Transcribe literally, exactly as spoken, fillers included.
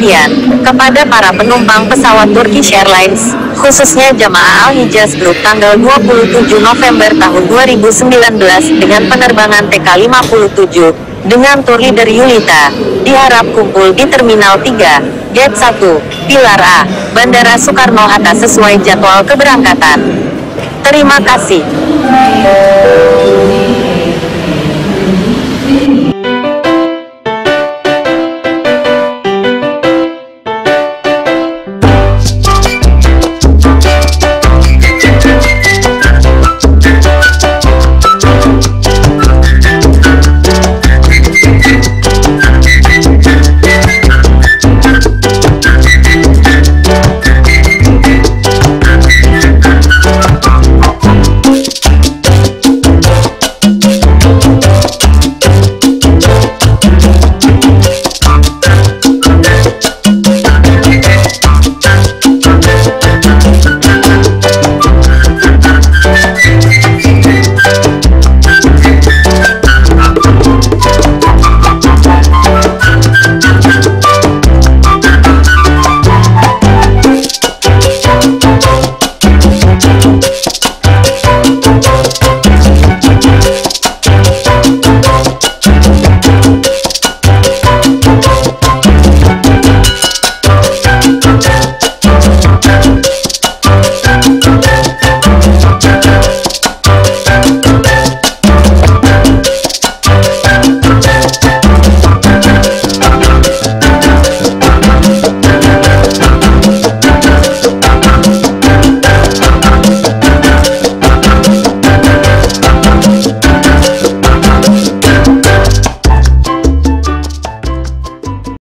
Kemudian, kepada para penumpang pesawat Turkish Airlines, khususnya jamaah Al-Hijaz Group tanggal dua puluh tujuh November tahun dua ribu sembilan belas dengan penerbangan T K lima puluh tujuh, dengan tour leader Yulita, diharap kumpul di Terminal tiga, Gate satu, Pilar A, Bandara Soekarno-Hatta sesuai jadwal keberangkatan. Terima kasih.